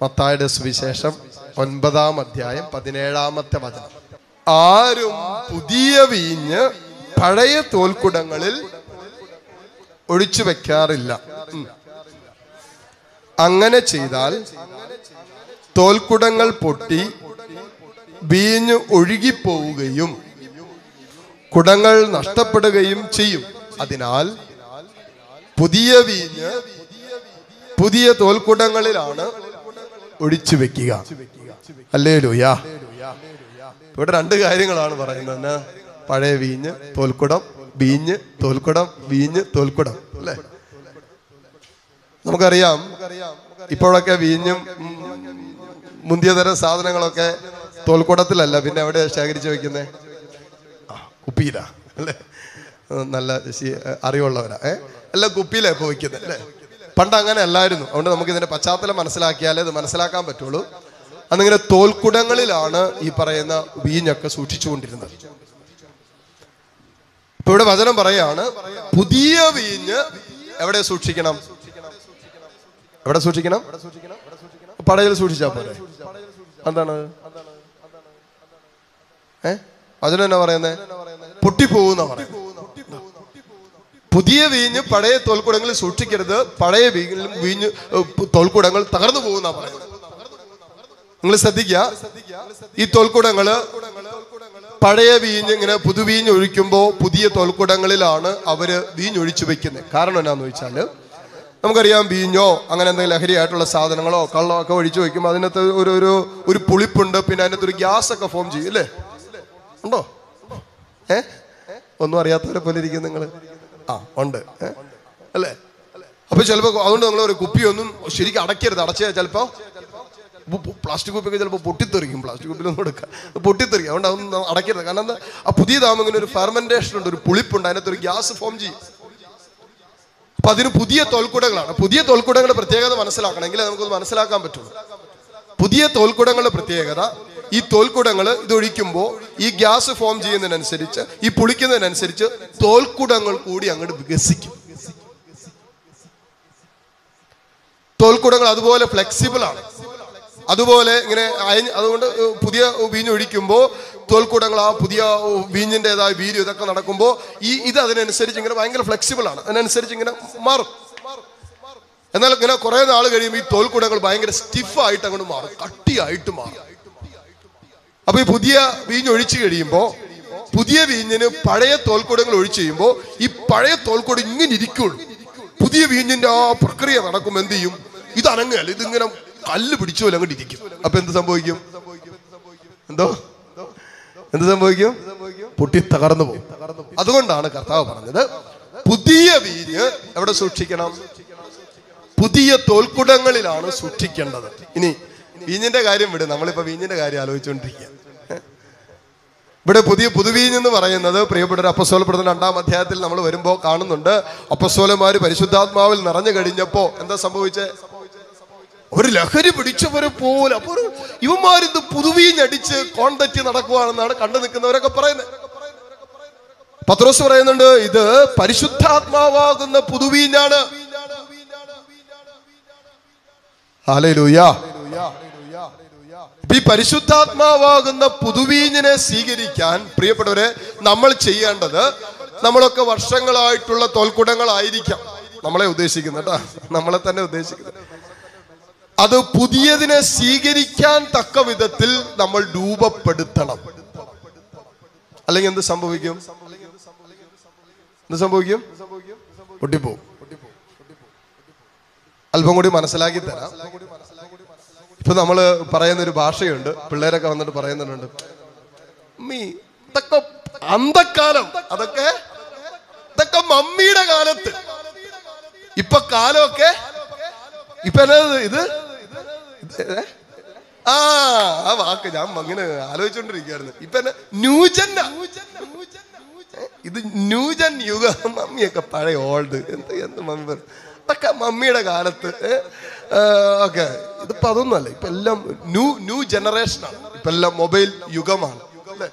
മത്തായിയുടെ സുവിശേഷം 9-ാം അധ്യായം 17-ാമത്തെ വചനം. ആരും പുതിയ വീഞ്ഞ് പഴയ തോൽക്കുടങ്ങളിൽ ഒഴിച്ചു വെക്കാറില്ല. അങ്ങനെ ചെയ്താൽ തോൽക്കുടങ്ങൾ പൊട്ടി വീഞ്ഞ് ഒഴുകിപ്പോവുകയും കുടങ്ങൾ നഷ്ടപ്പെടുകയും ചെയ്യും. അതിനാൽ പുതിയ വീഞ്ഞ് പുതിയ തോൽക്കുടങ്ങളിലാണ് ഒഴിച്ചു വെക്കുക. ഹല്ലേലൂയ. ഇവിടെ 2 കാര്യങ്ങളാണ് പറയുന്നത്. പഴയ വീഞ്ഞ്, തോൽക്കുടം, വീഞ്ഞ്, തോൽക്കുടം, വീഞ്ഞ്, തോൽക്കുടം, അല്ലേ? നമുക്കറിയാം ഇപ്പോഴൊക്കെ വീഞ്ഞും മുന്തിയതരം സാധനങ്ങളൊക്കെ തോൽക്കുടത്തിലല്ല, പിന്നെ എവിടെ ശേഖരിച്ച് വെക്കുന്നത്? കുപ്പിയിലാ, അല്ലേ? നല്ല അറിവുള്ളവരാ. എല്ലാം കുപ്പിയിലാണ് ഇപ്പോൾ വയ്ക്കുന്നത്, അല്ലേ? പണ്ട് അങ്ങനെ അല്ലായിരുന്നു. അതുകൊണ്ട് നമുക്ക് ഇതിന്റെ പശ്ചാത്തലം മനസ്സിലാക്കിയാലേ ഇത് മനസ്സിലാക്കാൻ പറ്റുള്ളൂ. അന്നിങ്ങനെ തോൽക്കുടങ്ങളിലാണ് ഈ പറയുന്ന വീഞ്ഞൊക്കെ സൂക്ഷിച്ചുകൊണ്ടിരുന്നത്. ഇപ്പൊ ഇവിടെ വചനം പറയാണ്, പുതിയ വീഞ്ഞ് എവിടെ സൂക്ഷിക്കണം? എവിടെ സൂക്ഷിക്കണം? പടയിൽ സൂക്ഷിച്ചാ പോലെ. എന്താണ് വചനം എന്നാ പറയുന്നത്? പൊട്ടിപ്പോകുന്ന പറയുന്നത്. പുതിയ വീഞ്ഞ് പഴയ തോൽക്കുടങ്ങളിൽ സൂക്ഷിക്കരുത്, പഴയ വീഞ്ഞ് തോൽക്കുടങ്ങൾ തകർന്നു പോകുന്ന പറയുന്നത്. നിങ്ങൾ ശ്രദ്ധിക്കുക, ഈ തോൽക്കുടങ്ങള് പഴയ വീഞ്ഞ് ഇങ്ങനെ പുതുവീഞ്ഞ് ഒഴിക്കുമ്പോൾ പുതിയ തോൽക്കുടങ്ങളിലാണ് അവര് വീഞ്ഞൊഴിച്ചു വെക്കുന്നത്. കാരണം എന്നാന്ന് ചോദിച്ചാല്, നമുക്കറിയാം വീഞ്ഞോ അങ്ങനെ എന്തെങ്കിലും ലഹരിയായിട്ടുള്ള സാധനങ്ങളോ കള്ളോ ഒക്കെ ഒഴിച്ചു വെക്കുമ്പോൾ അതിനകത്ത് ഒരു പുളിപ്പുണ്ട്, പിന്നെ അതിനകത്ത് ഒരു ഗ്യാസ് ഒക്കെ ഫോം ചെയ്യും, അല്ലേ? ഉണ്ടോ? ഒന്നും അറിയാത്തവരെ പോലെ ഇരിക്കും നിങ്ങൾ. ഉണ്ട്, അല്ലേ? അപ്പൊ ചിലപ്പോ അതുകൊണ്ട് നിങ്ങൾ ഒരു കുപ്പിയൊന്നും ശരിക്കും അടയ്ക്കരുത്. അടച്ചാൽ ചിലപ്പോ പ്ലാസ്റ്റിക് കുപ്പിയൊക്കെ ചിലപ്പോൾ പൊട്ടിത്തെറിക്കും. പ്ലാസ്റ്റിക് കുപ്പിയിലൊന്നും എടുക്കുക, പൊട്ടിത്തെറിക്കും. അതുകൊണ്ട് അതൊന്നും അടയ്ക്കരുത്. കാരണം എന്താ, ആ പുതിയതാകുമ്പോൾ ഇങ്ങനെ ഒരു ഫെർമെന്റേഷൻ ഉണ്ട്, ഒരു പുളിപ്പുണ്ട്, അതിനകത്ത് ഒരു ഗ്യാസ് ഫോം ചെയ്യും. അപ്പൊ അതിന് പുതിയ തോൽക്കുടങ്ങളാണ്. പുതിയ തോൽക്കുടങ്ങളുടെ പ്രത്യേകത മനസ്സിലാക്കണമെങ്കിൽ നമുക്കൊന്ന് മനസ്സിലാക്കാൻ പറ്റുള്ളൂ. പുതിയ തോൽക്കുടങ്ങളുടെ പ്രത്യേകത, ഈ തോൽക്കുടങ്ങൾ ഇതൊഴിക്കുമ്പോൾ ഈ ഗ്യാസ് ഫോം ചെയ്യുന്നതിനനുസരിച്ച്, ഈ പുളിക്കുന്നതിനനുസരിച്ച് തോൽക്കുടങ്ങൾ കൂടി അങ്ങോട്ട് വികസിക്കും. തോൽക്കുടങ്ങൾ അതുപോലെ ഫ്ലെക്സിബിൾ ആണ്. അതുപോലെ ഇങ്ങനെ അതുകൊണ്ട് പുതിയ വീഞ്ഞ് ഒഴിക്കുമ്പോൾ തോൽക്കുടങ്ങൾ ആ പുതിയ വീഞ്ഞിൻ്റെതായ വീര്യം ഇതൊക്കെ നടക്കുമ്പോൾ ഇത് അതിനനുസരിച്ച് ഇങ്ങനെ ഭയങ്കര ഫ്ലെക്സിബിൾ ആണ്, അതിനനുസരിച്ച് ഇങ്ങനെ മാറും. എന്നാൽ ഇങ്ങനെ കുറെ നാൾ കഴിയുമ്പോൾ ഈ തോൽക്കുടങ്ങൾ ഭയങ്കര സ്റ്റിഫായിട്ട് അങ്ങോട്ട് മാറും, കട്ടിയായിട്ട് മാറും. അപ്പൊ ഈ പുതിയ വീഞ്ഞ് ഒഴിച്ചു കഴിയുമ്പോൾ, പുതിയ വീഞ്ഞിന് പഴയ തോൽക്കുടങ്ങൾ ഒഴിച്ചു കഴിയുമ്പോൾ ഈ പഴയ തോൽക്കുടം ഇങ്ങനെ ഇരിക്കുള്ളൂ. പുതിയ വീഞ്ഞിന്റെ ആ പ്രക്രിയ നടക്കുമ്പോൾ എന്ത് ചെയ്യും? ഇത് അനങ്ങല്ല, ഇതിങ്ങനെ കല്ല് പിടിച്ചു പോലെ അങ്ങോട്ട് ഇരിക്കും. അപ്പൊ എന്ത് സംഭവിക്കും? എന്ത് സംഭവിക്കും? പൊട്ടി തകർന്നു പോകും. അതുകൊണ്ടാണ് കർത്താവ് പറഞ്ഞത്, പുതിയ വീഞ്ഞ് എവിടെ സൂക്ഷിക്കണം? പുതിയ തോൽക്കുടങ്ങളിലാണ് സൂക്ഷിക്കേണ്ടത്. ഇനി വീഞ്ഞിന്റെ കാര്യം വിട്, നമ്മളിപ്പോ വീഞ്ഞിന്റെ കാര്യം ആലോചിച്ചുകൊണ്ടിരിക്കുക. ഇവിടെ പുതുവീഞ്ഞ് എന്ന് പറയുന്നത് പ്രിയപ്പെട്ട അപ്പസ്തോല പ്രവർത്തനം 2-ാം അധ്യായത്തിൽ നമ്മൾ വരുമ്പോൾ കാണുന്നുണ്ട്, അപ്പസ്തോലന്മാര് പരിശുദ്ധാത്മാവിൽ നിറഞ്ഞു കഴിഞ്ഞപ്പോ എന്താ സംഭവിച്ചേ? ഒരു ലഹരി പിടിച്ചവരെ പോലെ. അപ്പൊ ഇവന്മാരിത് പുതുവീഞ്ഞടിച്ച് കോൺടക്റ്റ് നടക്കുവാണെന്നാണ് കണ്ടു നിൽക്കുന്നവരൊക്കെ പറയുന്നത്. പത്രോസ് പറയുന്നുണ്ട്, ഇത് പരിശുദ്ധാത്മാവാകുന്ന പുതുവീഞ്ഞാണ്. ഹല്ലേലൂയ. ഈ പരിശുദ്ധാത്മാവാകുന്ന പുതുവീഞ്ഞിനെ സ്വീകരിക്കാൻ പ്രിയപ്പെട്ടവരെ നമ്മൾ ചെയ്യേണ്ടത്, നമ്മളൊക്കെ വർഷങ്ങളായിട്ടുള്ള തോൽക്കുടങ്ങളായിരിക്കാം നമ്മളെ ഉദ്ദേശിക്കുന്നത് കേട്ടോ, നമ്മളെ തന്നെ ഉദ്ദേശിക്കുന്നത്. അത് പുതിയതിനെ സ്വീകരിക്കാൻ തക്ക വിധത്തിൽ നമ്മൾ രൂപപ്പെടുത്തണം. അല്ലെങ്കിൽ എന്ത് സംഭവിക്കും? പൊട്ടിപ്പോവും. അല്പം കൂടി മനസ്സിലാക്കി തരാം. ഇപ്പൊ നമ്മള് പറയുന്നൊരു ഭാഷയുണ്ട്, പിള്ളേരൊക്കെ വന്നിട്ട് പറയുന്നുണ്ട്, ഇതൊക്കെ അന്തക്കാലം, അതൊക്കെ മമ്മിയുടെ കാലത്ത്. ഇപ്പൊ കാലമൊക്കെ ഇപ്പൊ ഇത് ആ വാക്ക് ഞാൻ അങ്ങനെ ആലോചിച്ചോണ്ടിരിക്കുകയായിരുന്നു. ഇപ്പൊ ന്യൂജൻ, ഇത് ന്യൂജൻ യുഗം. മമ്മിയൊക്കെ പഴയ ഓൾഡ് എന്ത് മമ്മി, അതൊക്കെ മമ്മിയുടെ കാലത്ത് ഒക്കെ. ഇതിപ്പോ അതൊന്നും അല്ല, ഇപ്പൊ എല്ലാം ന്യൂ ജനറേഷനാണ്. ഇപ്പൊ എല്ലാം മൊബൈൽ യുഗമാണ്, അല്ലേ?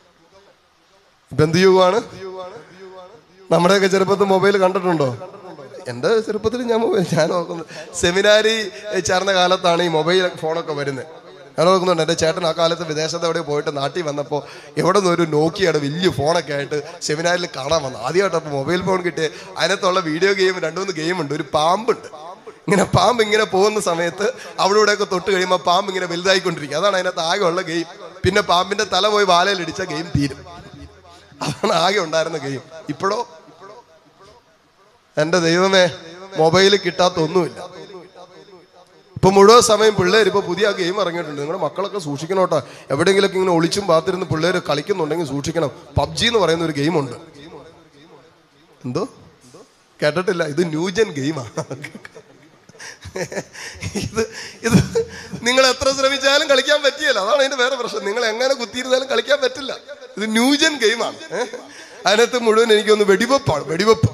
ഇപ്പൊ എന്ത് യുഗമാണ്? നമ്മുടെയൊക്കെ ചെറുപ്പത്തിൽ മൊബൈൽ കണ്ടിട്ടുണ്ടോ? എൻ്റെ ചെറുപ്പത്തിൽ ഞാൻ നോക്കുന്നത് സെമിനാരി ചേർന്ന കാലത്താണ് ഈ മൊബൈൽ ഫോണൊക്കെ വരുന്നത്. ഞാൻ നോക്കുന്നുണ്ട് എൻ്റെ ചേട്ടൻ ആ കാലത്ത് വിദേശത്ത് എവിടെ പോയിട്ട് നാട്ടിൽ വന്നപ്പോൾ എവിടെ നിന്ന് ഒരു നോക്കിയുടെ വലിയ ഫോണൊക്കെ ആയിട്ട് സെമിനാരിൽ കാണാൻ വന്നു. ആദ്യമായിട്ടപ്പോൾ മൊബൈൽ ഫോൺ കിട്ടിയ അതിനകത്തുള്ള വീഡിയോ ഗെയിം 2-3 ഗെയിമുണ്ട്. ഒരു പാമ്പുണ്ട്, ഇങ്ങനെ പാമ്പ് ഇങ്ങനെ പോകുന്ന സമയത്ത് അവിടെ ഇവിടെയൊക്കെ തൊട്ട് കഴിയുമ്പോൾ പാമ്പ് ഇങ്ങനെ വലുതായിക്കൊണ്ടിരിക്കും. അതാണ് അതിനകത്ത് ആകെ ഉള്ള ഗെയിം. പിന്നെ പാമ്പിൻ്റെ തല പോയി വാലയിലിടിച്ച ഗെയിം തീരും. അതാണ് ആകെ ഉണ്ടായിരുന്ന ഗെയിം. ഇപ്പോഴോ എൻ്റെ ദൈവമേ, മൊബൈൽ കിട്ടാത്ത ഒന്നുമില്ല. ഇപ്പൊ മുഴുവൻ സമയം പിള്ളേർ ഇപ്പൊ പുതിയ ഗെയിം ഇറങ്ങിയിട്ടുണ്ട്. നിങ്ങളുടെ മക്കളൊക്കെ സൂക്ഷിക്കണം കേട്ടോ. എവിടെയെങ്കിലൊക്കെ ഇങ്ങനെ ഒളിച്ചും പാത്തിരുന്ന് പിള്ളേർ കളിക്കുന്നുണ്ടെങ്കിൽ സൂക്ഷിക്കണം. PUBG എന്ന് പറയുന്ന ഒരു ഗെയിമുണ്ട്. എന്തോ കേട്ടിട്ടില്ല? ഇത് ന്യൂജൻ ഗെയിമാണ്. ഇത് നിങ്ങൾ എത്ര ശ്രമിച്ചാലും കളിക്കാൻ പറ്റിയല്ല. അതാണ് അതിന്റെ വേറെ പ്രശ്നം. നിങ്ങൾ എങ്ങനെ കുത്തിയിരുന്നാലും കളിക്കാൻ പറ്റില്ല. ഇത് ന്യൂജൻ ഗെയിമാണ്. അതിനകത്ത് മുഴുവൻ എനിക്കൊന്ന് വെടിവെപ്പാണ്. വെടിവെപ്പ്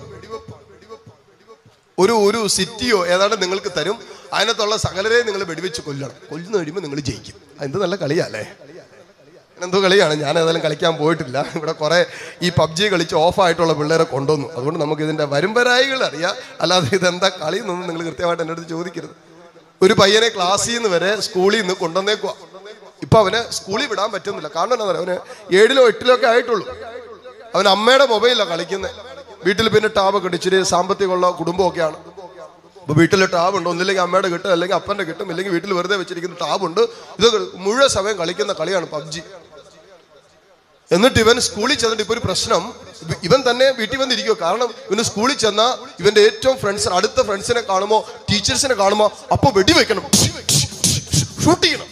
ഒരു സിറ്റിയോ ഏതാണ്ട് നിങ്ങൾക്ക് തരും. അതിനകത്തുള്ള സകലരെ നിങ്ങൾ വെടിവെച്ച് കൊല്ലണം. കൊല്ലുന്ന കഴിയുമ്പോൾ നിങ്ങൾ ജയിക്കും. എന്ത് നല്ല കളിയല്ലേ? എന്തോ കളിയാണ്. ഞാൻ ഏതായാലും കളിക്കാൻ പോയിട്ടില്ല. ഇവിടെ കുറെ ഈ PUBG കളിച്ച് ഓഫായിട്ടുള്ള പിള്ളേരെ കൊണ്ടുവന്നു. അതുകൊണ്ട് നമുക്ക് ഇതിന്റെ വരുംവരായികൾ അറിയാം. അല്ലാതെ ഇതെന്താ കളി എന്നൊന്നും നിങ്ങൾ കൃത്യമായിട്ട് എൻ്റെ അടുത്ത് ചോദിക്കരുത്. ഒരു പയ്യനെ ക്ലാസ്സിൽ നിന്ന് വരെ സ്കൂളിൽ നിന്ന് കൊണ്ടുവന്നേക്കുക. ഇപ്പൊ അവന് സ്കൂളിൽ വിടാൻ പറ്റുന്നില്ല. കാരണം എന്താ പറയുക, അവന് 7-ോ 8-ലോ ഒക്കെ ആയിട്ടുള്ളൂ. അവൻ അമ്മയുടെ മൊബൈലിലാണ് കളിക്കുന്നത്. വീട്ടിൽ പിന്നെ ടാബൊക്കെ ഉണ്ട്. ഇച്ചിരി സാമ്പത്തികമുള്ള കുടുംബമൊക്കെയാണ്. അപ്പൊ വീട്ടിൽ ടാബുണ്ട്. ഒന്നില്ലെങ്കിൽ അമ്മയുടെ കിട്ടും, അല്ലെങ്കിൽ അപ്പൻ്റെ കിട്ടും, അല്ലെങ്കിൽ വീട്ടിൽ വെറുതെ വെച്ചിരിക്കുന്ന ടാബുണ്ട്. ഇത് മുഴുവൻ സമയം കളിക്കുന്ന കളിയാണ് PUBG. എന്നിട്ട് ഇവൻ സ്കൂളിൽ ചെന്നിട്ട് ഇപ്പൊ ഒരു പ്രശ്നം, ഇവൻ തന്നെ വീട്ടിൽ വന്നിരിക്കുമോ. കാരണം ഇവന് സ്കൂളിൽ ചെന്നാൽ ഇവന്റെ ഏറ്റവും ഫ്രണ്ട്സ്, അടുത്ത ഫ്രണ്ട്സിനെ കാണുമോ, ടീച്ചേഴ്സിനെ കാണുമോ, അപ്പൊ വെടിവെക്കണം, ഷൂട്ട് ചെയ്യണം.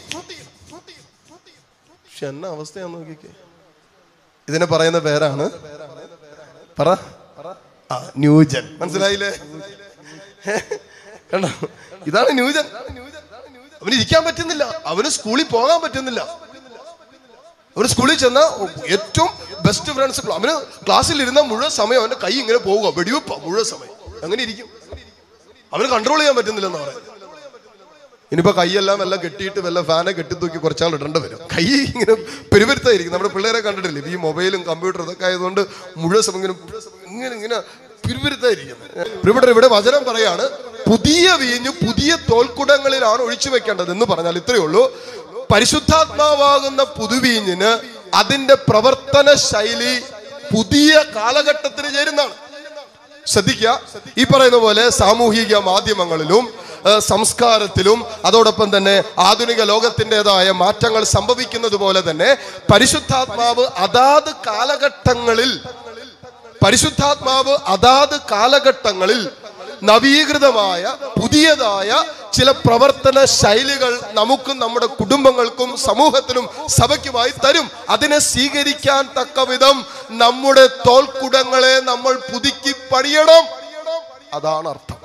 പക്ഷെ എന്നാ അവസ്ഥയാന്ന് നോക്കിക്കേ. ഇതിനെ പറയുന്ന പേരാണ് പറ ന്യൂജൻ. മനസ്സിലായില്ലേ? കണ്ടോ, ഇതാണ് ന്യൂജൻ. അവന് ഇരിക്കാൻ പറ്റുന്നില്ല, അവന് സ്കൂളിൽ പോകാൻ പറ്റുന്നില്ല. അവന് സ്കൂളിൽ ചെന്ന ഏറ്റവും ബെസ്റ്റ് ഫ്രണ്ട്സ്, അവന് ക്ലാസ്സിൽ ഇരുന്ന മുഴുവൻ സമയം അവന്റെ കൈ ഇങ്ങനെ പോവുക, വെടിവെപ്പ മുഴുവൻ സമയം. അങ്ങനെ ഇരിക്കും. അവന് കൺട്രോൾ ചെയ്യാൻ പറ്റുന്നില്ലെന്ന് പറയുന്നത്. ഇനിയിപ്പോ കൈയെല്ലാം എല്ലാം കെട്ടിയിട്ട് വല്ല ഫാനെ കെട്ടിത്തൂക്കി കുറച്ചാൾ ഇടേണ്ടി വരും. കൈ ഇങ്ങനെ പെരുവരുത്തായിരിക്കും. നമ്മുടെ പിള്ളേരെ കണ്ടിട്ടില്ലേ, ഈ മൊബൈലും കമ്പ്യൂട്ടറും ഇതൊക്കെ ആയതുകൊണ്ട് മുഴുവൻ സമയം ഇങ്ങനെ ഇങ്ങനെ പിരുവിടുന്നത്. ഇവിടെ വചനം പറയാണ്, പുതിയ വീഞ്ഞ് പുതിയ തോൽക്കുടങ്ങളിലാണ് ഒഴിച്ചു വെക്കേണ്ടത് എന്ന് പറഞ്ഞാൽ ഇത്രയേ ഉള്ളൂ. പരിശുദ്ധാത്മാവാകുന്ന പുതുവീഞ്ഞിന് അതിന്റെ പ്രവർത്തന ശൈലി പുതിയ കാലഘട്ടത്തിന് ചേരുന്നതാണ്. ശ്രദ്ധിക്കുക, ഈ പറയുന്ന പോലെ സാമൂഹിക മാധ്യമങ്ങളിലും സംസ്കാരത്തിലും അതോടൊപ്പം തന്നെ ആധുനിക ലോകത്തിൻ്റെതായ മാറ്റങ്ങൾ സംഭവിക്കുന്നത് പോലെ തന്നെ പരിശുദ്ധാത്മാവ് അതാത് കാലഘട്ടങ്ങളിൽ നവീകൃതമായ പുതിയതായ ചില പ്രവർത്തന ശൈലികൾ നമുക്കും നമ്മുടെ കുടുംബങ്ങൾക്കും സമൂഹത്തിനും സഭയ്ക്കുമായി തരും. അതിനെ സ്വീകരിക്കാൻ തക്ക വിധം നമ്മുടെ തോൽക്കുടങ്ങളെ നമ്മൾ പുതുക്കി പണിയണം. അതാണ് അർത്ഥം.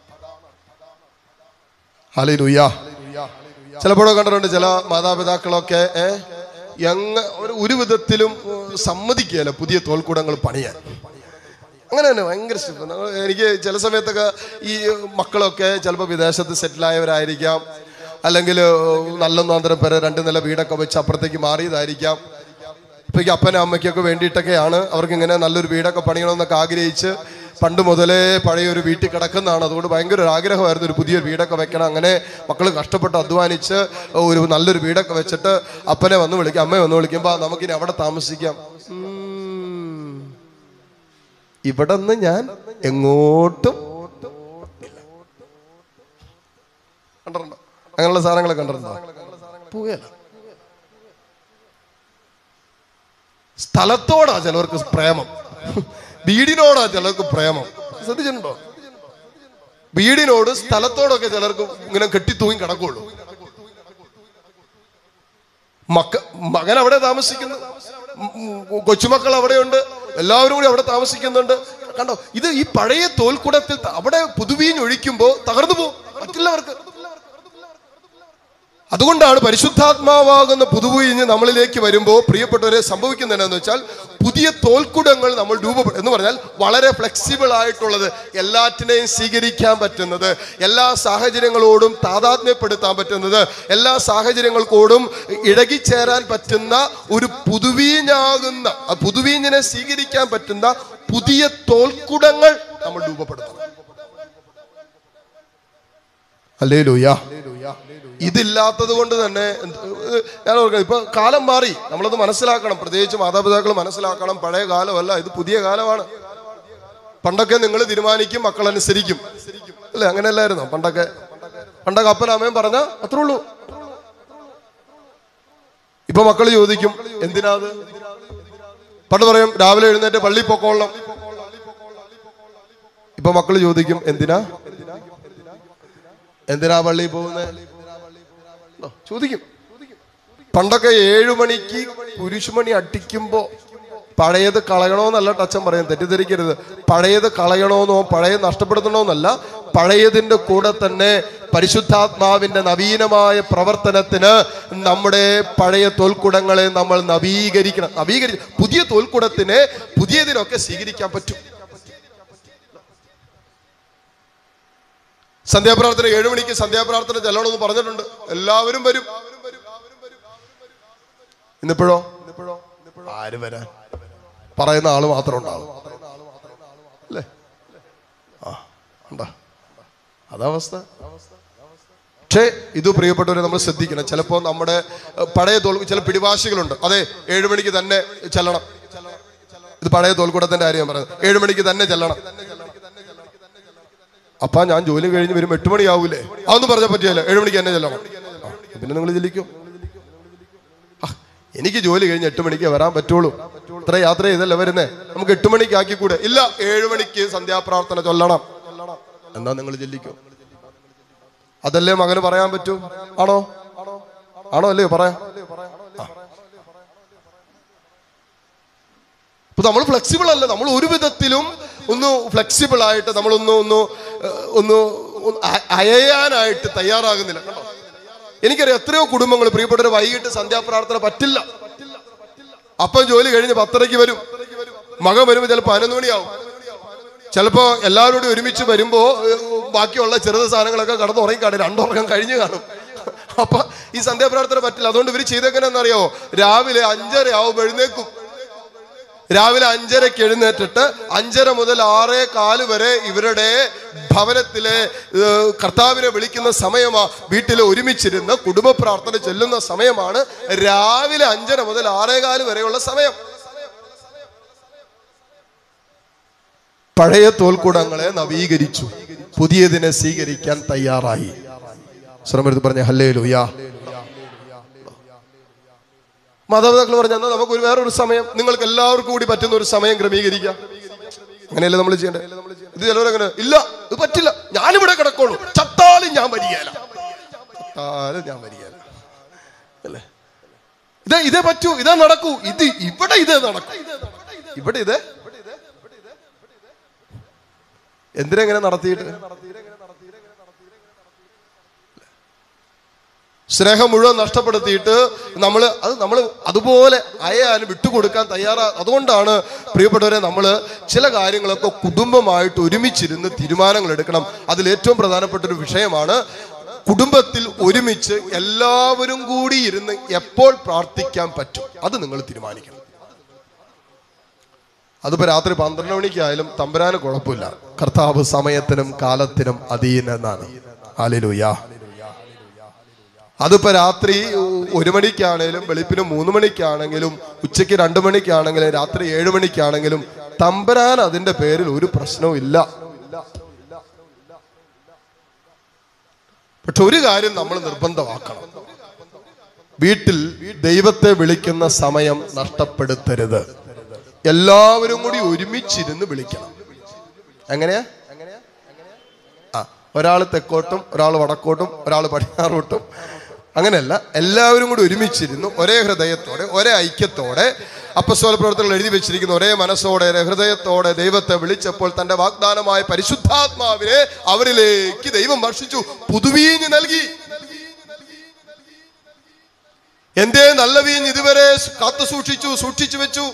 ഹല്ലേലൂയ. ചിലപ്പോഴൊക്കെ കണ്ടിട്ടുണ്ട് ചില മാതാപിതാക്കളൊക്കെ ഒരു വിധത്തിലും സമ്മതിക്കുകയല്ല പുതിയ തോൽക്കുടങ്ങൾ പണിയാൻ. അങ്ങനെ തന്നെ ഭയങ്കര ഇഷ്ടം. എനിക്ക് ചില സമയത്തൊക്കെ ഈ മക്കളൊക്കെ ചിലപ്പോൾ വിദേശത്ത് സെറ്റിലായവരായിരിക്കാം, അല്ലെങ്കിൽ നല്ലൊന്നാന്തരം പേരെ 2 നില വീടൊക്കെ വെച്ച് അപ്പുറത്തേക്ക് മാറിയതായിരിക്കാം. ഇപ്പൊ ഈ അപ്പനും അമ്മയ്ക്കൊക്കെ വേണ്ടിയിട്ടൊക്കെയാണ് അവർക്ക് ഇങ്ങനെ നല്ലൊരു വീടൊക്കെ പണിയണമെന്നൊക്കെ ആഗ്രഹിച്ച് പണ്ട് മുതലേ പഴയൊരു വീട്ടിൽ കിടക്കുന്നതാണ്. അതുകൊണ്ട് ഭയങ്കര ഒരു ആഗ്രഹമായിരുന്നു ഒരു പുതിയ വീടൊക്കെ വെക്കണം. അങ്ങനെ മക്കൾ കഷ്ടപ്പെട്ട് അധ്വാനിച്ച് ഒരു നല്ലൊരു വീടൊക്കെ വെച്ചിട്ട് അപ്പനെ വന്ന് വിളിക്കും, അമ്മയെ വന്ന് വിളിക്കുമ്പോൾ നമുക്കിനി അവിടെ താമസിക്കാം. ഇവിടെ നിന്ന് ഞാൻ എങ്ങോട്ടും ഇല്ല. കണ്ടിട്ടുണ്ടോ അങ്ങനെയുള്ള സാധനങ്ങളെ? കണ്ടിട്ടുണ്ടോ? പോവുകയല്ല. സ്ഥലത്തോടാ ചിലവർക്ക് പ്രേമം, വീടിനോടാ ചിലർക്ക് പ്രേമം. ശ്രദ്ധിച്ചിട്ടുണ്ടോ? വീടിനോട് സ്ഥലത്തോടൊക്കെ ചിലർക്ക് ഇങ്ങനെ കെട്ടിത്തൂങ്ങി കിടക്കുള്ളൂ. മകൻ അവിടെ താമസിക്കുന്നു, കൊച്ചുമക്കൾ അവിടെയുണ്ട്, എല്ലാവരും കൂടി അവിടെ താമസിക്കുന്നുണ്ട്. കണ്ടോ, ഇത് ഈ പഴയ തോൽക്കുടത്തിൽ അവിടെ പുതുവീഞ്ഞൊഴിക്കുമ്പോൾ തകർന്നു പോകും മറ്റുള്ളവർക്ക്. അതുകൊണ്ടാണ് പരിശുദ്ധാത്മാവാകുന്ന പുതുവീഞ്ഞ് നമ്മളിലേക്ക് വരുമ്പോൾ പ്രിയപ്പെട്ടവരെ സംഭവിക്കുന്നത് എന്താണെന്ന് വെച്ചാൽ പുതിയ തോൽക്കുടങ്ങൾ നമ്മൾ രൂപപ്പെടും. എന്ന് പറഞ്ഞാൽ വളരെ ഫ്ലെക്സിബിൾ ആയിട്ടുള്ളത്, എല്ലാറ്റിനെയും സ്വീകരിക്കാൻ പറ്റുന്നത്, എല്ലാ സാഹചര്യങ്ങളോടും താതാത്മ്യപ്പെടുത്താൻ പറ്റുന്നത്, എല്ലാ സാഹചര്യങ്ങൾക്കോടും ഇഴകിച്ചേരാൻ പറ്റുന്ന ഒരു പുതുവീഞ്ഞാകുന്ന പുതുവീഞ്ഞിനെ സ്വീകരിക്കാൻ പറ്റുന്ന പുതിയ തോൽക്കുടങ്ങൾ നമ്മൾ രൂപപ്പെടുത്തണം. ഹല്ലേലൂയ. ഇതില്ലാത്തത് കൊണ്ട് തന്നെ ഞാൻ ഓർക്കണം, ഇപ്പൊ കാലം മാറി, നമ്മളത് മനസ്സിലാക്കണം. പ്രത്യേകിച്ച് മാതാപിതാക്കൾ മനസ്സിലാക്കണം, പഴയ കാലമല്ല, ഇത് പുതിയ കാലമാണ്. പണ്ടൊക്കെ നിങ്ങൾ തീരുമാനിക്കും, മക്കൾ അനുസരിക്കും, അല്ലേ? അങ്ങനെയല്ലായിരുന്നോ പണ്ടൊക്കെ? പണ്ടൊക്കെ അപ്പനമ്മയും പറഞ്ഞ അത്രേ ഉള്ളൂ. ഇപ്പൊ മക്കൾ ചോദിക്കും എന്തിനാ അത്? പണ്ട് പറയും രാവിലെ എഴുന്നേറ്റ് പള്ളി പൊക്കോളണം. ഇപ്പൊ മക്കൾ ചോദിക്കും എന്തിനാ പള്ളിയിൽ പോകുന്നത് ചോദിക്കും. പണ്ടൊക്കെ 7 മണിക്ക് കുരിശുമണി അടിക്കുമ്പോ പഴയത് കളയണോന്നല്ല ടച്ചൻ പറയും, തെറ്റിദ്ധരിക്കരുത്. പഴയത് കളയണോന്നോ പഴയത് നഷ്ടപ്പെടുത്തണോന്നല്ല, പഴയതിന്റെ കൂടെ തന്നെ പരിശുദ്ധാത്മാവിന്റെ നവീനമായ പ്രവർത്തനത്തിന് നമ്മുടെ പഴയ തോൽക്കുടങ്ങളെ നമ്മൾ നവീകരിക്കണം. പുതിയ തോൽക്കുടത്തിനെ പുതിയതിനൊക്കെ സ്വീകരിക്കാൻ പറ്റും. സന്ധ്യാപ്രാർത്ഥന 7 മണിക്ക് സന്ധ്യാപ്രാർത്ഥന ചെല്ലണമെന്ന് പറഞ്ഞിട്ടുണ്ട്. എല്ലാവരും വരും. ഇന്നിപ്പോഴോ ആര് വരാൻ? പറയുന്ന ആള് മാത്രം ഉണ്ടാവും, അല്ലേ? അതവസ്ഥ. പക്ഷേ ഇത് പ്രിയപ്പെട്ടവരെ നമ്മൾ ശ്രദ്ധിക്കണം. ചിലപ്പോൾ നമ്മുടെ പഴയ ചില പിടിവാശികളുണ്ട്. അതെ, 7 മണിക്ക് തന്നെ ചെല്ലണം. ഇത് പഴയ തോൽക്കൂടത്തിന്റെ കാര്യം പറയുന്നത്. 7 മണിക്ക് തന്നെ ചെല്ലണം. അപ്പൊ ഞാൻ ജോലി കഴിഞ്ഞ് വരും 8 മണിയാവൂലേ? അതൊന്നും പറഞ്ഞാൽ പറ്റിയല്ല. 7 മണിക്ക് തന്നെ ചെല്ലണം. പിന്നെ നിങ്ങൾ ചെല്ലിക്കും. എനിക്ക് ജോലി കഴിഞ്ഞ് 8 മണിക്ക് വരാൻ പറ്റുള്ളൂ. ഇത്ര യാത്ര ചെയ്തല്ലേ വരുന്നേ, നമുക്ക് 8 മണിക്ക് ആക്കിക്കൂടെ? ഇല്ല, 7 മണിക്ക് സന്ധ്യാപ്രാർത്ഥന ചൊല്ലണം. എന്നാ നിങ്ങൾ ചെല്ലിക്കും. അതല്ലേ മകന് പറയാൻ പറ്റൂ? ആണോ അല്ലേ പറയാം? ഇപ്പൊ നമ്മൾ ഫ്ലെക്സിബിൾ അല്ല. നമ്മൾ ഒരു വിധത്തിലും ഒന്ന് ഫ്ലെക്സിബിൾ ആയിട്ട് ഒന്ന് അയയാനായിട്ട് തയ്യാറാകുന്നില്ല. എനിക്കറിയാം എത്രയോ കുടുംബങ്ങൾ പ്രിയപ്പെട്ടവരെ വൈകിട്ട് സന്ധ്യാപ്രാർത്ഥന പറ്റില്ല. അപ്പം ജോലി കഴിഞ്ഞ് 10:30 വരും, മകൻ വരുമ്പോ ചിലപ്പോൾ 11 മണിയാവും. ചിലപ്പോ എല്ലാവരോടും ഒരുമിച്ച് വരുമ്പോ ബാക്കിയുള്ള ചെറുത് സാധനങ്ങളൊക്കെ കടന്ന് ഉറങ്ങി കാണും, 2 ഉറക്കം കഴിഞ്ഞ് കാണും. അപ്പൊ ഈ സന്ധ്യാപ്രാർത്ഥന പറ്റില്ല. അതുകൊണ്ട് ഇവര് ചെയ്തേക്കെന്നറിയാവോ? രാവിലെ 5:30 ആവും എഴുന്നേക്കും. രാവിലെ 5:30 എഴുന്നേറ്റിട്ട് 5:30 മുതൽ 6:15 വരെ ഇവരുടെ ഭവനത്തിലെ കർത്താവിനെ വിളിക്കുന്ന സമയമാ. വീട്ടിൽ ഒരുമിച്ചിരുന്ന് കുടുംബ പ്രാർത്ഥന ചൊല്ലുന്ന സമയമാണ് രാവിലെ 5:30 മുതൽ 6:15 വരെയുള്ള സമയം. പഴയ തോൽക്കൂടങ്ങളെ നവീകരിച്ചു, പുതിയതിനെ സ്വീകരിക്കാൻ തയ്യാറായി. ശ്രമം പറഞ്ഞ ഹല്ലേലൂയ. മാതാപിതാക്കൾ പറഞ്ഞാൽ നമുക്ക് വേറൊരു സമയം, നിങ്ങൾക്ക് എല്ലാവർക്കും കൂടി പറ്റുന്ന ഒരു സമയം ക്രമീകരിക്കാം. അങ്ങനെയല്ലേ നമ്മൾ ചെയ്യേണ്ടത്? ഇത് ചിലവരങ്ങനെ ഇല്ല, ഇത് പറ്റില്ല, ഞാനിവിടെ കിടക്കുള്ളൂ, ചത്താലും ഞാൻ വരികയില്ല അല്ലേ? ഇതേ പറ്റൂ, ഇതേ നടക്കൂ, ഇവിടെ ഇതേ നടക്കൂ, ഇവിടെ ഇതേ. എന്തിനെങ്ങനെ നടത്തിയിട്ട്? സ്നേഹം മുഴുവൻ നഷ്ടപ്പെടുത്തിയിട്ട് നമ്മൾ അതുപോലെ അയയാനും വിട്ടുകൊടുക്കാൻ അതുകൊണ്ടാണ് പ്രിയപ്പെട്ടവരെ നമ്മൾ ചില കാര്യങ്ങളൊക്കെ കുടുംബമായിട്ട് ഒരുമിച്ചിരുന്ന് തീരുമാനങ്ങൾ എടുക്കണം. അതിലേറ്റവും പ്രധാനപ്പെട്ട ഒരു വിഷയമാണ് കുടുംബത്തിൽ ഒരുമിച്ച് എല്ലാവരും കൂടി ഇരുന്ന് എപ്പോൾ പ്രാർത്ഥിക്കാൻ പറ്റും, അത് നിങ്ങൾ തീരുമാനിക്കണം. അതിപ്പോ രാത്രി 12 മണിക്കായാലും തമ്പുരാന് കുഴപ്പമില്ല. കർത്താവ് സമയത്തിനും കാലത്തിനും അധീനനാണ്. ഹല്ലേലൂയ. അതിപ്പോ രാത്രി 1 മണിക്കാണേലും വെളുപ്പിന് 3 മണിക്കാണെങ്കിലും ഉച്ചയ്ക്ക് 2 മണിക്കാണെങ്കിലും രാത്രി 7 മണിക്കാണെങ്കിലും തമ്പുരാൻ അതിന്റെ പേരിൽ ഒരു പ്രശ്നവും ഇല്ല. പക്ഷെ ഒരു കാര്യം നമ്മൾ നിർബന്ധമാക്കണം, വീട്ടിൽ ദൈവത്തെ വിളിക്കുന്ന സമയം നഷ്ടപ്പെടുത്തരുത്. എല്ലാവരും കൂടി ഒരുമിച്ചിരുന്ന് വിളിക്കണം. എങ്ങനെയാ? ഒരാൾ തെക്കോട്ടും, ഒരാൾ വടക്കോട്ടും, ഒരാൾ പടിഞ്ഞാറോട്ടും, അങ്ങനെയല്ല. എല്ലാവരും കൂടി ഒരുമിച്ചിരുന്നു ഒരേ ഹൃദയത്തോടെ, ഒരേ ഐക്യത്തോടെ, അപ്പസ്തോല പ്രവർത്തനങ്ങൾ എഴുതി വെച്ചിരിക്കുന്ന ഒരേ മനസ്സോടെ, ഹൃദയത്തോടെ ദൈവത്തെ വിളിച്ചപ്പോൾ തന്റെ വാഗ്ദാനമായ പരിശുദ്ധാത്മാവിനെ അവരിലേക്ക് ദൈവം വർഷിച്ചു, പുതുവീഞ്ഞ് നൽകി. എന്തേ നല്ല വീഞ്ഞ് ഇതുവരെ കാത്തു സൂക്ഷിച്ചു വെച്ചു.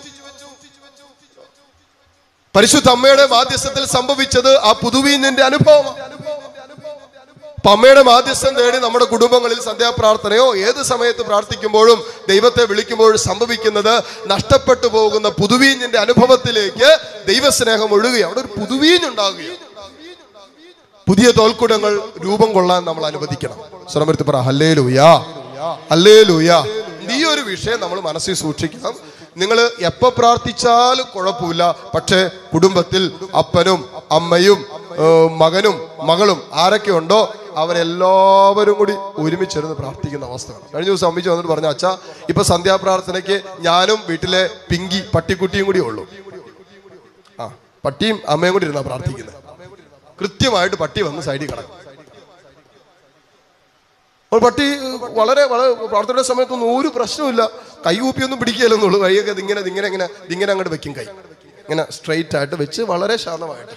പരിശുദ്ധ അമ്മയുടെ മാധ്യസ്ഥത്തിൽ സംഭവിച്ചത് ആ പുതുവീഞ്ഞിന്റെ അനുഭവമാണ്. അമ്മയുടെ മാധ്യസ്ഥം തേടി നമ്മുടെ കുടുംബങ്ങളിൽ സന്ധ്യാപ്രാർത്ഥനയോ ഏത് സമയത്ത് പ്രാർത്ഥിക്കുമ്പോഴും ദൈവത്തെ വിളിക്കുമ്പോഴും സംഭവിക്കുന്നത് നഷ്ടപ്പെട്ടു പോകുന്ന പുതുവീഞ്ഞിന്റെ അനുഭവത്തിലേക്ക് ദൈവസ്നേഹം ഒഴുകുക. അവിടെ ഒരു പുതുവീഞ്ഞുണ്ടാകുക. പുതിയ തോൽക്കുടങ്ങൾ രൂപം കൊള്ളാൻ നമ്മൾ അനുവദിക്കണം. സ്വരമെടുത്ത് പറ ഹല്ലേലൂയാ, ഹല്ലേലൂയാ. ഈ ഒരു വിഷയം നമ്മൾ മനസ്സിൽ സൂക്ഷിക്കണം. നിങ്ങൾ എപ്പോ പ്രാർത്ഥിച്ചാലും കുഴപ്പമില്ല, പക്ഷേ കുടുംബത്തിൽ അപ്പനും അമ്മയും മകനും മകളും ആരൊക്കെ ഉണ്ടോ അവരെല്ലാവരും കൂടി ഒരുമിച്ചിരുന്ന് പ്രാർത്ഥിക്കുന്ന അവസ്ഥയാണ്. കഴിഞ്ഞ ദിവസം അമ്മിച്ച് വന്നിട്ട് പറഞ്ഞു, അച്ഛാ ഇപ്പൊ സന്ധ്യാപ്രാർത്ഥനയ്ക്ക് ഞാനും വീട്ടിലെ പിങ്കി പട്ടിക്കുട്ടിയും കൂടി ഉള്ളൂ. പട്ടിയും അമ്മയും കൂടി ഇരുന്നാ പ്രാർത്ഥിക്കുന്നത്. കൃത്യമായിട്ട് പട്ടി വന്ന് സൈഡിൽ കിടക്കും. പട്ടി വളരെ വളരെ പ്രാർത്ഥനയുടെ സമയത്തൊന്നും ഒരു പ്രശ്നമില്ല, കൈ കൂപ്പിയൊന്നും പിടിക്കുകയല്ലെന്നുള്ളൂ. കൈയൊക്കെ ഇങ്ങനെ അങ്ങോട്ട് വെക്കും, കൈ ഇങ്ങനെ സ്ട്രെയിറ്റ് ആയിട്ട് വെച്ച് വളരെ ശാന്തമായിട്ട്.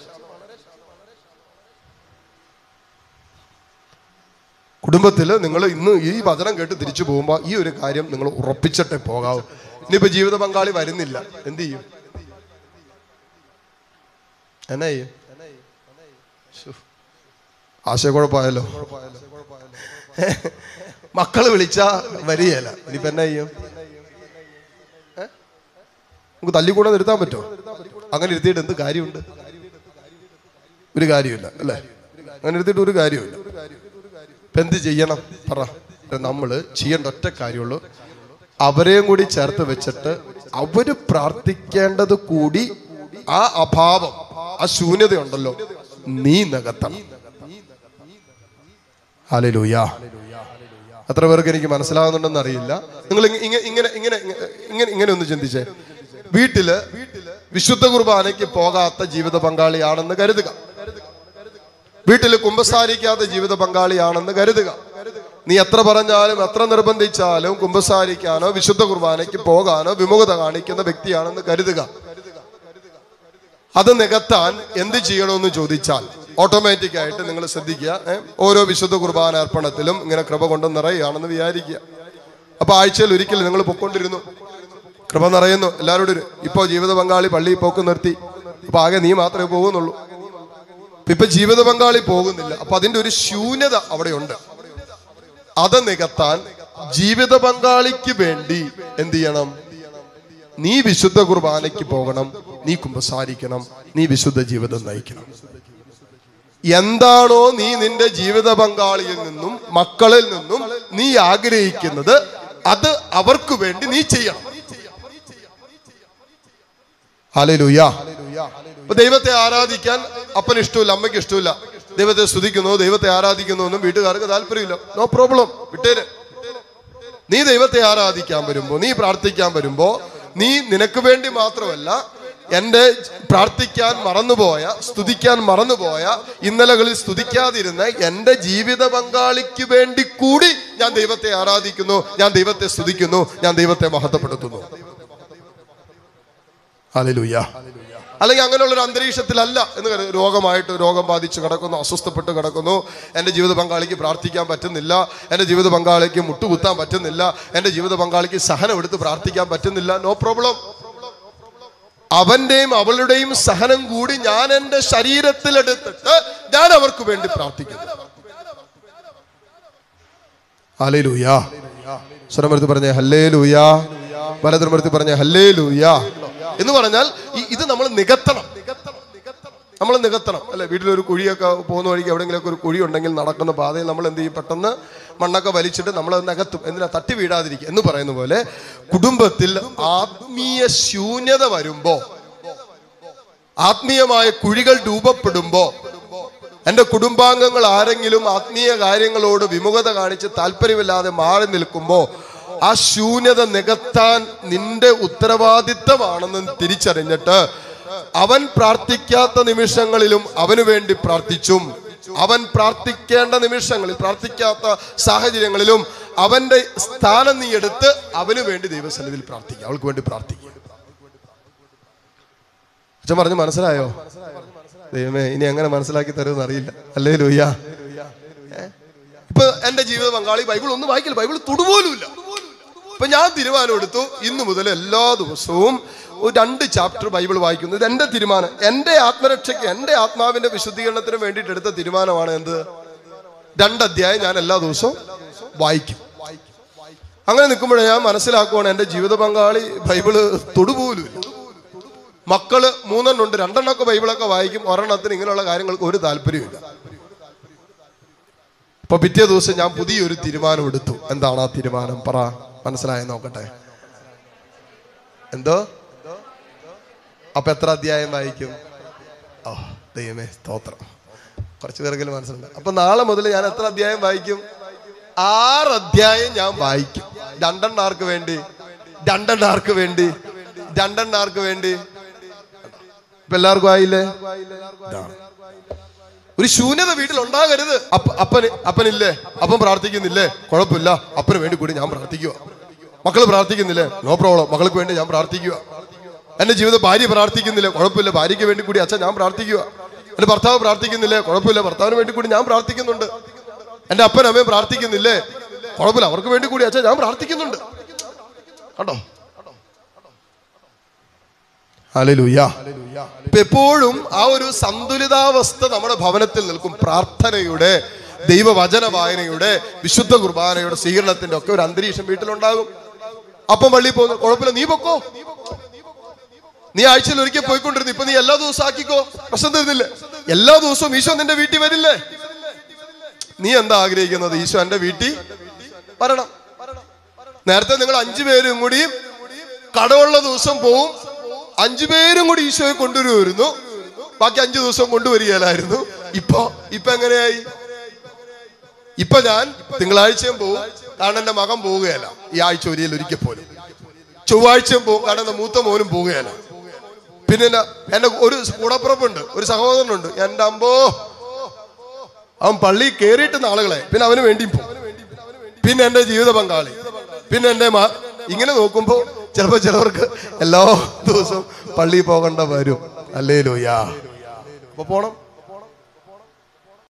കുടുംബത്തിൽ നിങ്ങൾ ഇന്ന് ഈ വചനം കേട്ട് തിരിച്ചു പോകുമ്പോൾ ഈ ഒരു കാര്യം നിങ്ങൾ ഉറപ്പിച്ചിട്ടേ പോകാവൂ. ഇനിയിപ്പോ ജീവിത പങ്കാളി വരുന്നില്ല, എന്ത് ചെയ്യും? എന്നാ ചെയ്യും? ആശയക്കുഴപ്പമായല്ലോ. മക്കള് വിളിച്ചാ വരികയല്ല, ഇനിയിപ്പോ എന്നാ ചെയ്യും? നമുക്ക് തല്ലിക്കൂടെ നിർത്താൻ പറ്റുമോ? അങ്ങനെ ഇരുത്തിയിട്ട് എന്ത് കാര്യമുണ്ട്? ഒരു കാര്യമില്ല അല്ലേ? അങ്ങനെ ഇരുത്തിയിട്ട് ഒരു കാര്യമില്ല. ഇപ്പൊ എന്ത് ചെയ്യണം പറ? നമ്മള് ചെയ്യേണ്ട ഒറ്റ കാര്യമുള്ളൂ, അവരെയും കൂടി ചേർത്ത് വെച്ചിട്ട് അവര് പ്രാർത്ഥിക്കേണ്ടത് കൂടി ആ അഭാവം, ആ ശൂന്യതയുണ്ടല്ലോ, നീ നികത്തണം. ഹല്ലേലൂയ. എത്ര പേർക്ക് എനിക്ക് മനസ്സിലാകുന്നുണ്ടെന്ന് അറിയില്ല. നിങ്ങൾ ഇങ്ങനെ ഒന്ന് ചിന്തിച്ചേ. വീട്ടില് വിശുദ്ധ കുർബാനയ്ക്ക് പോകാത്ത ജീവിത പങ്കാളിയാണെന്ന് കരുതുക. വീട്ടിൽ കുമ്പസാരിക്കാത്ത ജീവിത പങ്കാളിയാണെന്ന് കരുതുക. നീ എത്ര പറഞ്ഞാലും എത്ര നിർബന്ധിച്ചാലും കുമ്പസാരിക്കാനോ വിശുദ്ധ കുർബാനയ്ക്ക് പോകാനോ വിമുഖത കാണിക്കുന്ന വ്യക്തിയാണെന്ന് കരുതുക. അത് നികത്താൻ എന്ത് ചെയ്യണമെന്ന് ചോദിച്ചാൽ ഓട്ടോമാറ്റിക് ആയിട്ട് നിങ്ങൾ ശ്രദ്ധിക്കുക. ഓരോ വിശുദ്ധ കുർബാന അർപ്പണത്തിലും ഇങ്ങനെ കൃപ കൊണ്ട് നിറയുകയാണെന്ന് വിചാരിക്കുക. അപ്പൊ ആഴ്ചയിൽ ഒരിക്കൽ നിങ്ങൾ പൊക്കൊണ്ടിരുന്നു, കൃപ നിറയുന്നു എല്ലാവരോടും. ഇപ്പൊ ജീവിത പങ്കാളി പള്ളിയിൽ പോക്ക് നിർത്തി, അപ്പൊ ആകെ നീ മാത്രമേ പോകുന്നുള്ളൂ. ഇപ്പൊ ജീവിത പങ്കാളി പോകുന്നില്ല, അപ്പൊ അതിന്റെ ഒരു ശൂന്യത അവിടെയുണ്ട്. അത് നികത്താൻ ജീവിത പങ്കാളിക്ക് വേണ്ടി എന്ത് ചെയ്യണം? നീ വിശുദ്ധ കുർബാനയ്ക്ക് പോകണം, നീ കുമ്പസാരിക്കണം, നീ വിശുദ്ധ ജീവിതം നയിക്കണം. എന്താണോ നീ നിന്റെ ജീവിത പങ്കാളിയിൽ നിന്നും മക്കളിൽ നിന്നും നീ ആഗ്രഹിക്കുന്നത്, അത് അവർക്ക് വേണ്ടി നീ ചെയ്യണം. ഹല്ലേലൂയ. ഇപ്പൊ ദൈവത്തെ ആരാധിക്കാൻ അപ്പന് ഇഷ്ടമില്ല, അമ്മയ്ക്ക് ഇഷ്ടമില്ല, ദൈവത്തെ സ്തുതിക്കുന്നു, ദൈവത്തെ ആരാധിക്കുന്നു എന്നും വീട്ടുകാർക്ക് താല്പര്യമില്ല. നോ പ്രോബ്ലം, വിട്ടേര്. നീ ദൈവത്തെ ആരാധിക്കാൻ വരുമ്പോ, നീ പ്രാർത്ഥിക്കാൻ വരുമ്പോ, നീ നിനക്ക് വേണ്ടി മാത്രമല്ല, എന്റെ പ്രാർത്ഥിക്കാൻ മറന്നുപോയ, സ്തുതിക്കാൻ മറന്നുപോയ, ഇന്നലകളിൽ സ്തുതിക്കാതിരുന്ന എന്റെ ജീവിത പങ്കാളിക്ക് വേണ്ടി കൂടി ഞാൻ ദൈവത്തെ ആരാധിക്കുന്നു, ഞാൻ ദൈവത്തെ സ്തുതിക്കുന്നു, ഞാൻ ദൈവത്തെ മഹത്വപ്പെടുത്തുന്നു. ഹല്ലേലൂയ. അല്ലെങ്കിൽ അങ്ങനെയുള്ള ഒരു അന്തരീക്ഷത്തിലല്ല എന്ന് രോഗമായിട്ട് രോഗം ബാധിച്ച് കിടക്കുന്നു, അസ്വസ്ഥപ്പെട്ട് കിടക്കുന്നു, എൻ്റെ ജീവിത പങ്കാളിക്ക് പ്രാർത്ഥിക്കാൻ പറ്റുന്നില്ല, എൻ്റെ ജീവിത പങ്കാളിക്ക് മുട്ടുകുത്താൻ പറ്റുന്നില്ല, എൻ്റെ ജീവിത പങ്കാളിക്ക് സഹനം എടുത്ത് പ്രാർത്ഥിക്കാൻ പറ്റുന്നില്ല. No problem. അവന്റെയും അവളുടെയും സഹനം കൂടി ഞാൻ എൻ്റെ ശരീരത്തിലെടുത്തിട്ട് ഞാൻ അവർക്ക് വേണ്ടി പ്രാർത്ഥിക്കുന്നു. ഹല്ലേലൂയ. സ്വരമെടുത്ത് പറഞ്ഞേ ഹല്ലേലൂയ. വലതുമടുത്ത് പറഞ്ഞേ ഹല്ലേലൂയ. എന്ന് പറഞ്ഞാൽ ഇത് നമ്മൾ നികത്തണം, നമ്മൾ നികത്തണം അല്ലെ? വീട്ടിലൊരു കുഴിയൊക്കെ പോകുന്ന വഴിക്ക് എവിടെയെങ്കിലൊക്കെ ഒരു കുഴി ഉണ്ടെങ്കിൽ നടക്കുന്ന പാതയിൽ നമ്മൾ എന്ത് ചെയ്യും? പെട്ടെന്ന് മണ്ണൊക്കെ വലിച്ചിട്ട് നമ്മൾ നികത്തും. എന്തിനാ? തട്ടി വീഴാതിരിക്കുക എന്ന് പറയുന്ന പോലെ കുടുംബത്തിൽ ആത്മീയ ശൂന്യത വരുമ്പോ, ആത്മീയമായ കുഴികൾ രൂപപ്പെടുമ്പോ, എൻ്റെ കുടുംബാംഗങ്ങൾ ആരെങ്കിലും ആത്മീയ കാര്യങ്ങളോട് വിമുഖത കാണിച്ച് താല്പര്യമില്ലാതെ മാറി നിൽക്കുമ്പോ, ആ ശൂന്യത നികത്താൻ നിന്റെ ഉത്തരവാദിത്തമാണെന്ന് തിരിച്ചറിഞ്ഞിട്ട് അവൻ പ്രാർത്ഥിക്കാത്ത നിമിഷങ്ങളിലും അവന് വേണ്ടി പ്രാർത്ഥിച്ചും, അവൻ പ്രാർത്ഥിക്കേണ്ട നിമിഷങ്ങളിൽ, പ്രാർത്ഥിക്കാത്ത സാഹചര്യങ്ങളിലും അവന്റെ സ്ഥാനം നീ എടുത്ത് അവന് വേണ്ടി ദൈവസന്നിധിയിൽ പ്രാർത്ഥിക്കുക, അവൾക്ക് വേണ്ടി പ്രാർത്ഥിക്കുക. അച്ഛൻ പറഞ്ഞു മനസ്സിലായോ? ദൈവമേ ഇനി എങ്ങനെ മനസ്സിലാക്കി തരുമെന്ന് അറിയില്ല. ഹല്ലേലൂയ. ഇപ്പൊ എന്റെ ജീവിത പങ്കാളി ബൈബിൾ ഒന്നും വായിക്കില്ല, ബൈബിൾ തൊടുപോലുമില്ല. ഇപ്പൊ ഞാൻ തീരുമാനം എടുത്തു, ഇന്നു മുതൽ എല്ലാ ദിവസവും 2 ചാപ്റ്റർ ബൈബിൾ വായിക്കുന്നത് എന്റെ തീരുമാനം. എന്റെ ആത്മരക്ഷയ്ക്ക്, എന്റെ ആത്മാവിന്റെ വിശുദ്ധീകരണത്തിന് വേണ്ടിയിട്ട് എടുത്ത തീരുമാനമാണ്. എന്ത്? 2 അധ്യായം ഞാൻ എല്ലാ ദിവസവും വായിക്കും. അങ്ങനെ നിൽക്കുമ്പോഴേ ഞാൻ മനസ്സിലാക്കുവാണ് എന്റെ ജീവിത പങ്കാളി ബൈബിള് തൊടുപോലുമില്ല. മക്കള് 3 2 ബൈബിളൊക്കെ വായിക്കും, ഒരെണ്ണത്തിന് ഇങ്ങനെയുള്ള കാര്യങ്ങൾക്ക് ഒരു താല്പര്യമില്ല. അപ്പൊ പിറ്റേ ദിവസം ഞാൻ പുതിയൊരു തീരുമാനം എടുത്തു. എന്താണ് ആ തീരുമാനം? പറ, മനസ്സിലായി നോക്കട്ടെ. എന്തോ? അപ്പൊ എത്ര അധ്യായം വായിക്കും? ഓ ദൈവമേ സ്തോത്രം, കുറച്ചു പേർക്കെങ്കിലും മനസ്സിലുണ്ട്. അപ്പൊ നാളെ മുതൽ ഞാൻ എത്ര അധ്യായം വായിക്കും? 6 അധ്യായം ഞാൻ വായിക്കും. രണ്ടെണ്ണാർക്ക് വേണ്ടി, രണ്ടെണ്ണാർക്ക് വേണ്ടി, രണ്ടെണ്ണാർക്ക് വേണ്ടി. ഇപ്പൊ എല്ലാവർക്കും ആയില്ലേ? ഒരു ശൂന്യത വീട്ടിൽ ഉണ്ടാകരുത്. അപ്പനില്ലേ? അപ്പം പ്രാർത്ഥിക്കുന്നില്ലേ? കുഴപ്പമില്ല, അപ്പന് വേണ്ടി കൂടി ഞാൻ പ്രാർത്ഥിക്കുക. മക്കള് പ്രാർത്ഥിക്കുന്നില്ലേ? നോ പ്രോബ്ലം, മക്കൾക്ക് വേണ്ടി ഞാൻ പ്രാർത്ഥിക്കുക. എന്റെ ജീവിതം ഭാര്യ പ്രാർത്ഥിക്കുന്നില്ലേ? കുഴപ്പമില്ല, ഭാര്യയ്ക്ക് വേണ്ടി കൂടി അച്ഛൻ ഞാൻ പ്രാർത്ഥിക്കുക. എന്റെ ഭർത്താവ് പ്രാർത്ഥിക്കുന്നില്ലേ? കുഴപ്പമില്ല, ഭർത്താവിന് വേണ്ടി കൂടി ഞാൻ പ്രാർത്ഥിക്കുന്നുണ്ട്. എന്റെ അപ്പൻ അമ്മയും പ്രാർത്ഥിക്കുന്നില്ലേ? കുഴപ്പമില്ല, അവർക്ക് വേണ്ടി കൂടി അച്ഛൻ ഞാൻ പ്രാർത്ഥിക്കുന്നുണ്ട്. കണ്ടോ? ഹല്ലേലൂയ. എപ്പോഴും ആ ഒരു സന്തുലിതാവസ്ഥ നമ്മുടെ ഭവനത്തിൽ നിൽക്കും. പ്രാർത്ഥനയുടെ, ദൈവവചന വായനയുടെ, വിശുദ്ധ കുർബാനയുടെ, സ്വീകരണത്തിന്റെ ഒക്കെ ഒരു അന്തരീക്ഷം വീട്ടിലുണ്ടാകും. അപ്പം പള്ളിയിൽ പോകുന്നു, കുഴപ്പമില്ല, നീ പൊക്കോ. നീ ആഴ്ചയിൽ ഒരിക്കൽ പോയിക്കൊണ്ടിരുന്നു, ഇപ്പൊ നീ എല്ലാ ദിവസവും ആക്കിക്കോ, പ്രശ്നം തരുന്നില്ലേ? എല്ലാ ദിവസവും ഈശോ നിന്റെ വീട്ടിൽ വരില്ലേ? നീ എന്താ ആഗ്രഹിക്കുന്നത്? ഈശോ എന്റെ വീട്ടിൽ വരണം. നേരത്തെ നിങ്ങൾ 5 പേരും കൂടി കടമുള്ള ദിവസം പോവും, 5 പേരും കൂടി ഈശോയെ കൊണ്ടുവരുമായിരുന്നു, ബാക്കി 5 ദിവസം കൊണ്ടുവരികയില്ലായിരുന്നു. ഇപ്പൊ എങ്ങനെയായി? ഇപ്പൊ ഞാൻ തിങ്കളാഴ്ചയും പോവും, കാരണം എന്റെ മകൻ പോവുകയല്ല ഈ ആഴ്ച ഒരിക്കൽ പോലും. ചൊവ്വാഴ്ചയും പോവും, കാരണം എന്റെ മൂത്ത മോനും പോവുകയല്ല. പിന്നെ എന്റെ ഒരു കൂടപ്പുറപ്പുണ്ട്, ഒരു സഹോദരനുണ്ട്. എന്റെ അമ്പോ, അവൻ പള്ളി കയറിയിട്ടുന്ന ആളുകളെ, പിന്നെ അവന് വേണ്ടിയും പോകും. പിന്നെ എന്റെ ജീവിത പങ്കാളി, പിന്നെ എന്റെ ഇങ്ങനെ നോക്കുമ്പോ ചിലപ്പോ ചിലവർക്ക് എല്ലാ ദിവസവും പള്ളിയിൽ പോകേണ്ട വരും. ഹല്ലേലൂയ. അപ്പൊ പോണം.